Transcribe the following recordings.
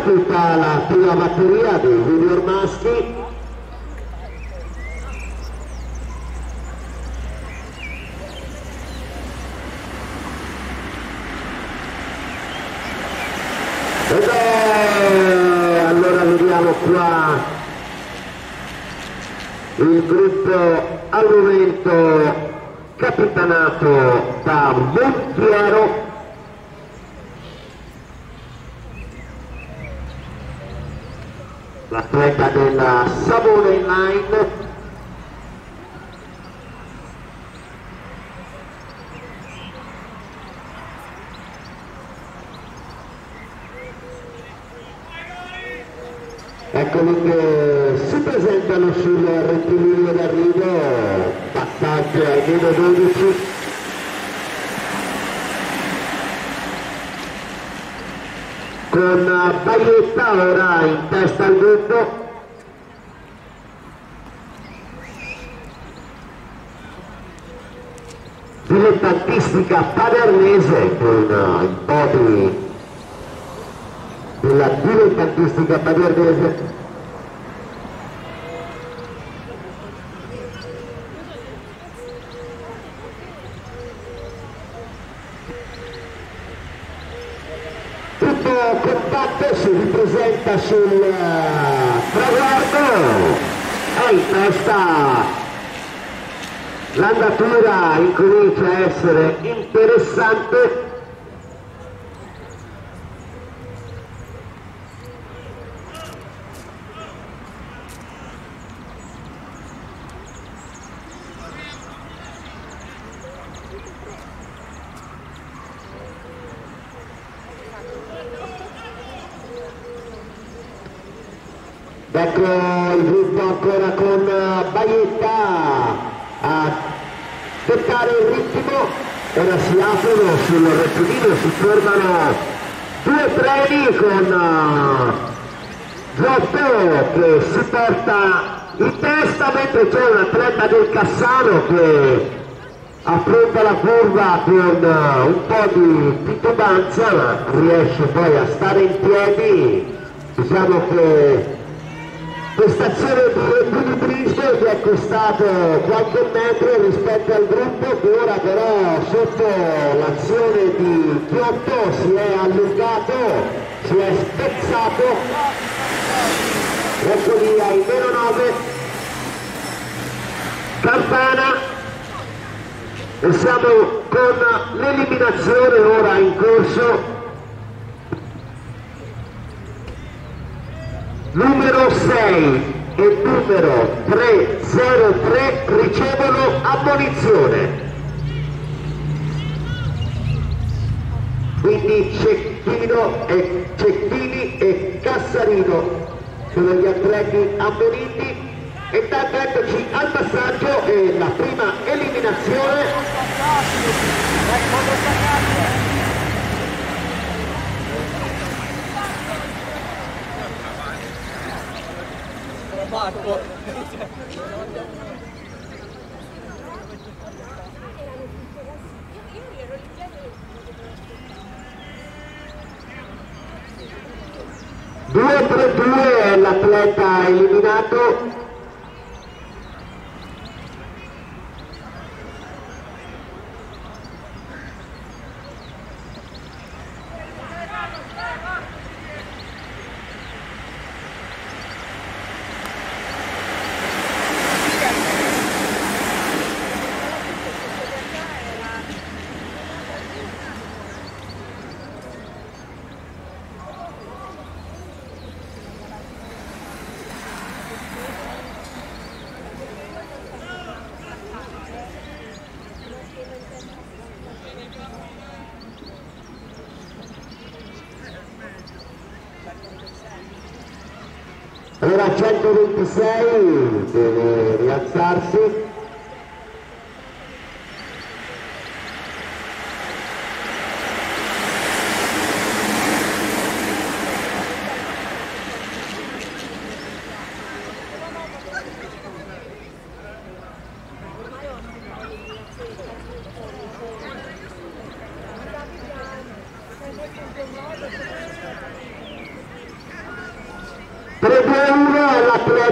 tutta la prima batteria dei junior maschi. Allora vediamo qua il gruppo al momento capitanato da Montiero, l'atleta della Savona Inline. Eccoli che si presentano sul rettilineo d'arrivo, passaggio ai meno 12. Con Baietta ora in testa al gruppo. Dilettantistica padernese con un po' della dilettantistica padernese. Tutto compatto si ripresenta sul traguardo e in testa l'andatura incomincia a essere interessante. Ecco il gruppo ancora con Baietta a dettare il ritmo. Ora si aprono sul rettilineo, si formano due treni con Giotto che si porta in testa, mentre c'è un atleta del Cassano che affronta la curva con un po' di titubanza, ma riesce poi a stare in piedi. Diciamo che questa azione di equilibrismo gli è costato qualche metro rispetto al gruppo, che ora però sotto l'azione di Chiotto si è allungato, si è spezzato. Ecco lì ai meno 9 Campana, e siamo con l'eliminazione ora in corso. Numero 6 e numero 303 ricevono ammonizione. Quindi Cecchini e Cassarino sono gli atleti ammoniti. E intanto eccoci al passaggio e la prima eliminazione. Due 3-2 è l'atleta eliminato. Ora 126 deve rialzarsi.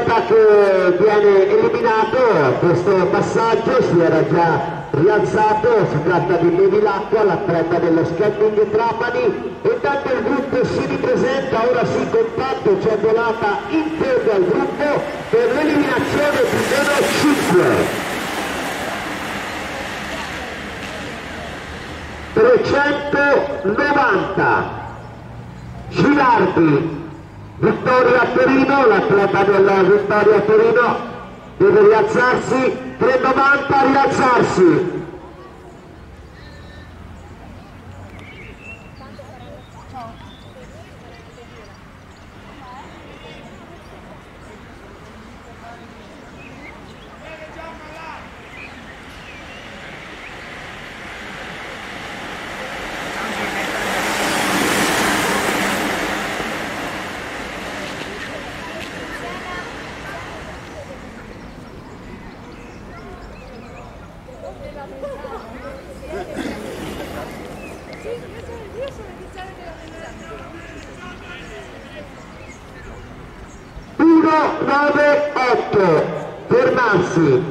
atleta che viene eliminato a questo passaggio si era già rialzato, si tratta di Bevilacqua, l'atleta dello Skating Trapani. Intanto il gruppo si ripresenta, ora si compatto, c'è volata in fondo al gruppo per l'eliminazione di meno 5. 390 Gilardi, Vittoria Torino, l'atleta della Vittoria Torino deve rialzarsi, 390 rialzarsi. Fermarsi.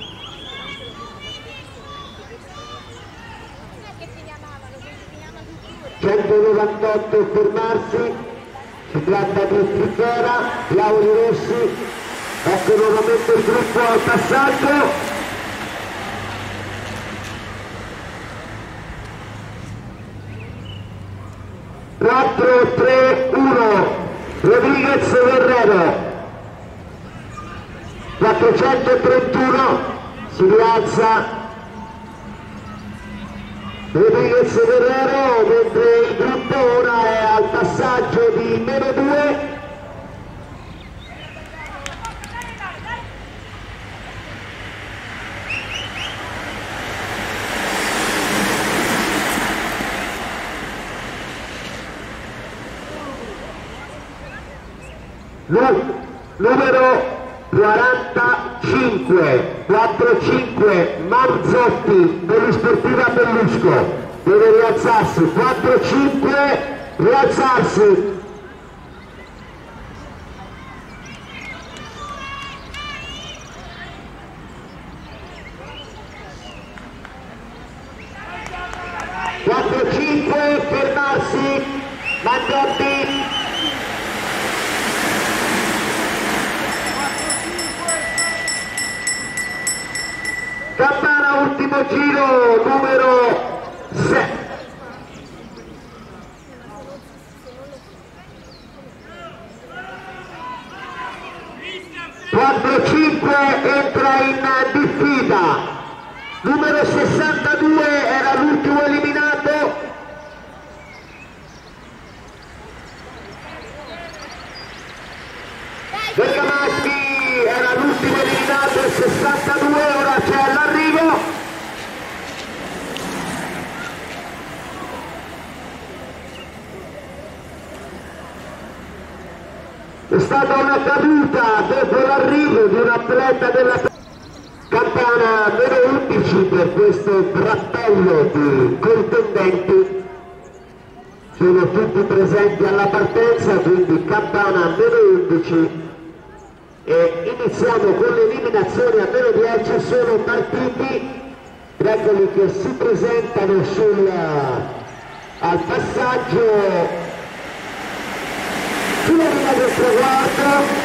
198 fermarsi, si tratta di Trifera, Lauri Rossi, ecco nuovamente il gruppo al passaggio. Quattro, tre, uno, Rodriguez Guerrero. 431 si rialza Rodriguez Guerrero, mentre il gruppo ora è al passaggio di meno 2. Numero 45 Marzotti dell'Isportiva Bellusco deve rialzarsi, 4-5 rialzarsi. Fermarsi, Marzotti. Campana, ultimo giro, numero 6. Entra in diffida. Numero 62 era l'ultimo eliminato. Bergamaschi era l'ultimo eliminato, il 62, ora c'è l'arrivo. È stata una caduta dopo l'arrivo di un atleta della Campana, meno 11 per questo drappello di contendenti. Sono tutti presenti alla partenza, quindi Campana meno 11. E iniziamo con le eliminazioni a meno 10, sono partiti, eccoli che si presentano al passaggio sulla linea del traguardo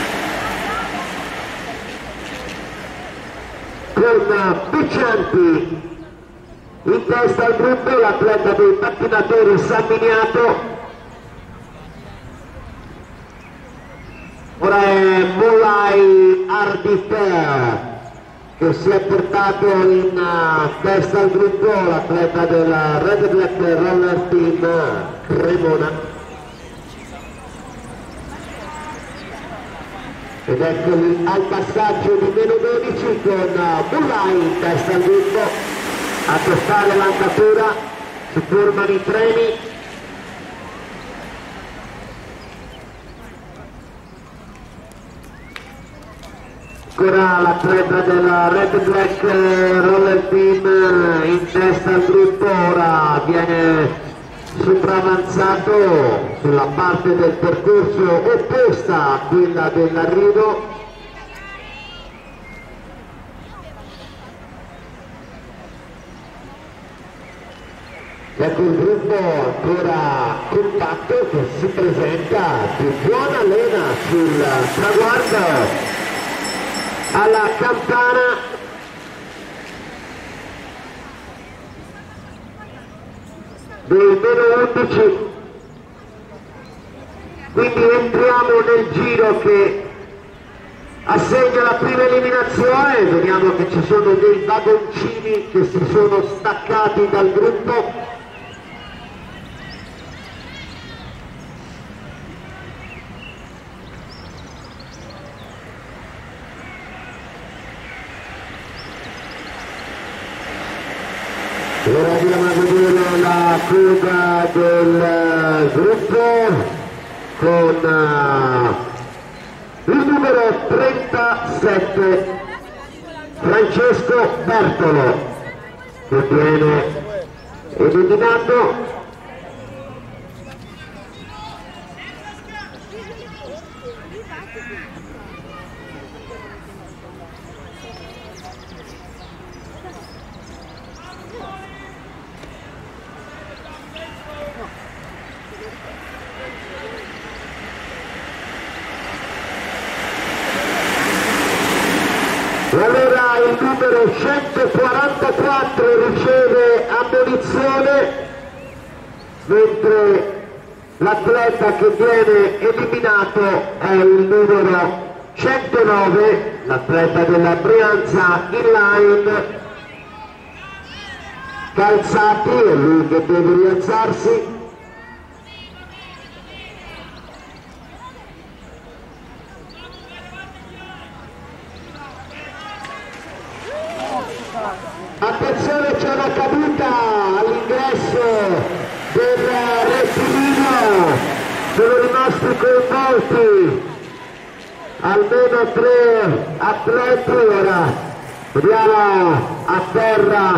con Piccianti in testa al gruppo, l'atleta dei pattinatori San Miniato. Ora è Mollai Ardit che si è portato in testa al gruppo, l'atleta della Red Black Roller Team Cremona. Ed eccoli al passaggio di meno 12 con Mollai in testa al gruppo. A tostare l'andatura, si formano i treni. Ancora l'atleta della Red Black Roller Team in testa al gruppo, ora viene sopravanzato sulla parte del percorso opposta a quella dell'arrivo. Ecco il gruppo ancora compatto che si presenta di buona lena sul traguardo alla campana. Dei meno 11, quindi entriamo nel giro che assegna la prima eliminazione. Vediamo che ci sono dei vagoncini che si sono staccati dal gruppo. Ora andiamo a vedere la coda del gruppo con il numero 37 Francesco Bertolo che viene eliminato. Allora il numero 144 riceve ammonizione, mentre l'atleta che viene eliminato è il numero 109, l'atleta della Brianza inline, Calzati, è lui che deve rialzarsi. Attenzione, c'è una caduta all'ingresso del rettilineo, sono rimasti coinvolti almeno 3 atleti. Ora vediamo a terra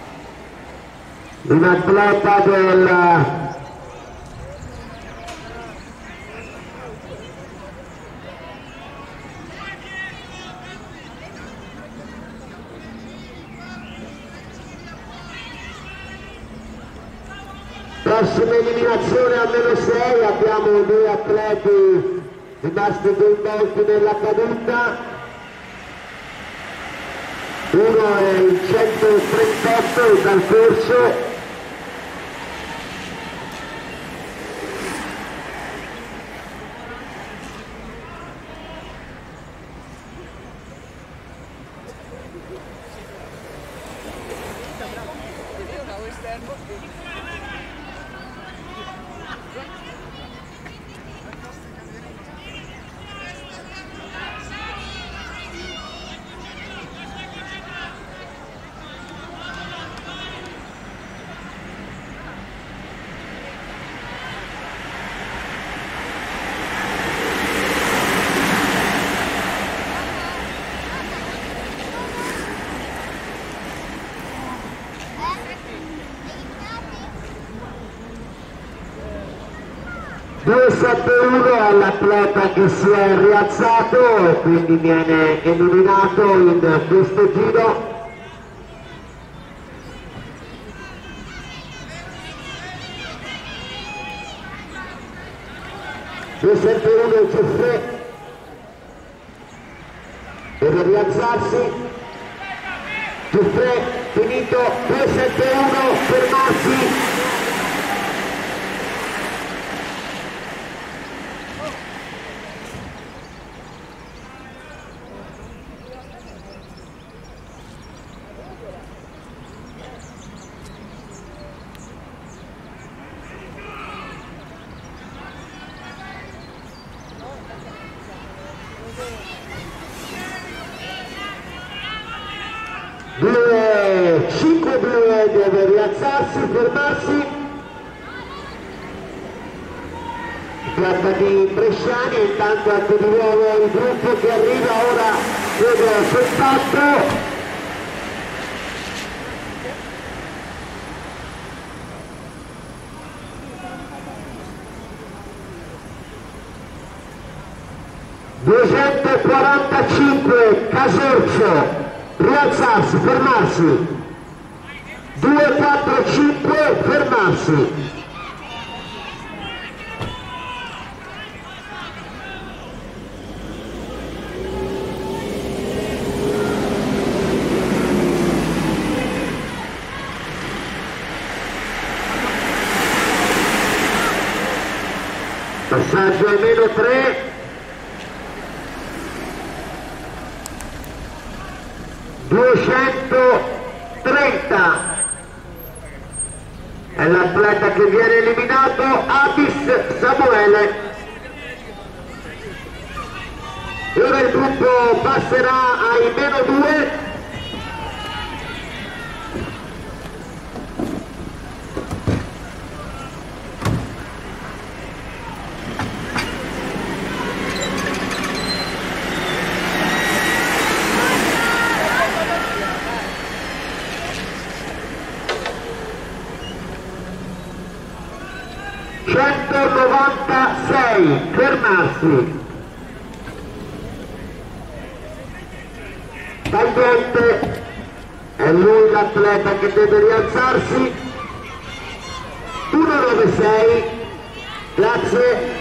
un atleta del prossima eliminazione a meno 6, abbiamo 2 atleti rimasti coinvolti nella caduta. Uno è il 138 dal corso, all'atleta che si è rialzato e quindi viene eliminato in questo giro. (271) Giuffre deve rialzarsi. Giuffre finito. 271 fermarsi. Deve rialzarsi, fermarsi. Si tratta di bresciani, intanto ecco di nuovo il gruppo che arriva ora, vedo contatto. 245 Casorcio, rialzarsi, fermarsi. 245 fermarsi. Passaggio a meno 3. 230 è l'atleta che viene eliminato, Abis Samuele. Ora il gruppo passerà ai meno 2. Fermarsi. Tagliente è lui l'atleta che deve rialzarsi. 196, grazie.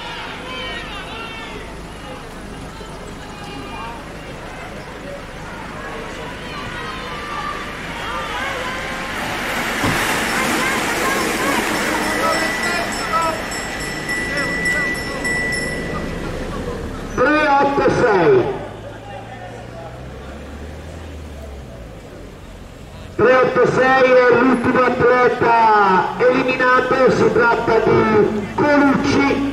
È l'ultimo atleta eliminato, si tratta di Colucci.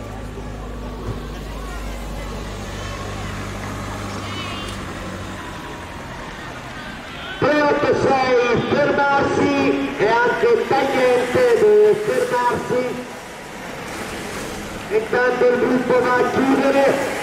Fermarsi e anche Tagliente deve fermarsi, intanto il gruppo va a chiudere.